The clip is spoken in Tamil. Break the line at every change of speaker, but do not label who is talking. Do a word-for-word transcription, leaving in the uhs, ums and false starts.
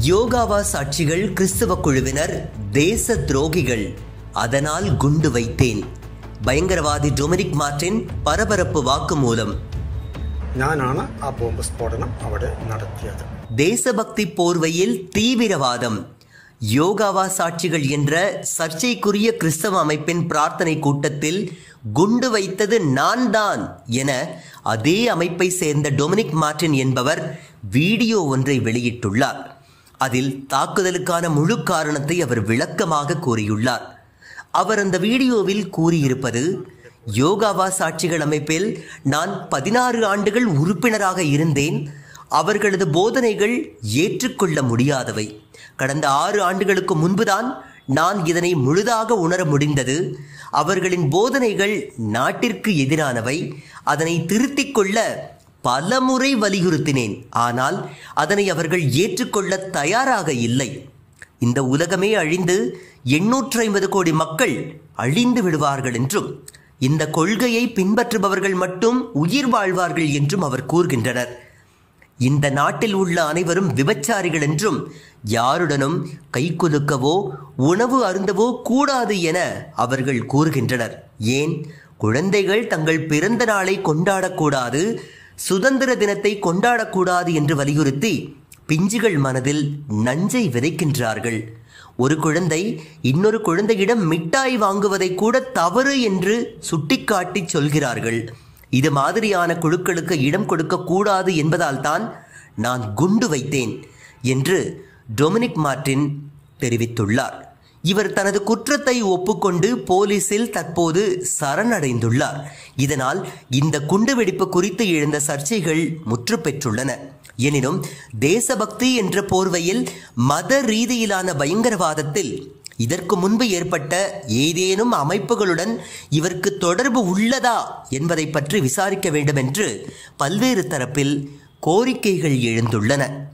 யோகாவா சாட்சிகள் கிறிஸ்தவ குழுவினர் தேச துரோகிகள், அதனால் குண்டு வைத்தேன். பயங்கரவாதி டொமினிக் மார்டின் பரபரப்பு வாக்குமூலம்.
ഞാനാണ് ആ ബോംബ് സ്ഫോടനം അവിടെ നടത്തിയത്.
தேசபக்தி போர்வையில் தீவிரவாதம். யோகாவா சாட்சிகள் என்ற சர்ச்சைக்குரிய கிறிஸ்தவ அமைப்பின் பிரார்த்தனை கூட்டத்தில் குண்டு வைத்தது நான் தான் என அதே அமைப்பை சேர்ந்த டொமினிக் மார்டின் என்பவர் வீடியோ ஒன்றை வெளியிட்டுள்ளார். அதில் தாக்குதலுக்கான முழு காரணத்தை அவர் விளக்கமாக கூறியுள்ளார். அவர் அந்த வீடியோவில் கூறியிருப்பது, யோகாவா சாட்சிகள் அமைப்பில் நான் பதினாறு ஆண்டுகள் உறுப்பினராக இருந்தேன். அவர்களது போதனைகள் ஏற்றுக்கொள்ள முடியாதவை. கடந்த ஆறு ஆண்டுகளுக்கு முன்புதான் நான் இதனை முழுதாக உணர முடிந்தது. அவர்களின் போதனைகள் நாட்டிற்கு எதிரானவை. அதனை திருத்திக் கொள்ள பலமுறை வலியுறுத்தினேன். ஆனால் அதனை அவர்கள் ஏற்றுக்கொள்ள தயாராக இல்லை. இந்த உலகமே அழிந்து எண்ணூற்று ஐம்பது கோடி மக்கள் அழிந்து விடுவார்கள் என்றும், இந்த கொள்கையை பின்பற்றுபவர்கள் மட்டும் உயிர் வாழ்வார்கள் என்றும் அவர் கூறுகின்றனர். இந்த நாட்டில் உள்ள அனைவரும் விபச்சாரிகள் என்றும், யாருடனும் கைக்குலுக்கவோ உணவு அருந்தவோ கூடாது என அவர்கள் கூறுகின்றனர். ஏன் குழந்தைகள் தங்கள் பிறந்த நாளை கொண்டாடக்கூடாது, சுதந்திர தினத்தை கொண்டாடக்கூடாது என்று வலியுறுத்தி பிஞ்சுகள் மனதில் நஞ்சை விதைக்கின்றார்கள். ஒரு குழந்தை இன்னொரு குழந்தையிடம் மிட்டாய் வாங்குவதை கூட தவறு என்று சுட்டிக்காட்டி சொல்கிறார்கள். இது மாதிரியான குழுக்களுக்கு இடம் கொடுக்க கூடாது என்பதால் தான் நான் குண்டு வைத்தேன் என்று டொமினிக் மார்டின் தெரிவித்துள்ளார். இவர் தனது குற்றத்தை ஒப்புக்கொண்டு போலீசில் தற்போது சரணடைந்துள்ளார். இதனால் இந்த குண்டுவெடிப்பு குறித்து எழுந்த சர்ச்சைகள் முற்று பெற்றுள்ளன. எனினும் தேசபக்தி என்ற போர்வையில் மத ரீதியிலான பயங்கரவாதத்தில் இதற்கு முன்பு ஏற்பட்ட ஏதேனும் அமைப்புகளுடன் இவருக்கு தொடர்பு உள்ளதா என்பதை பற்றி விசாரிக்க வேண்டும் என்று பல்வேறு தரப்பில் கோரிக்கைகள் எழுந்துள்ளன.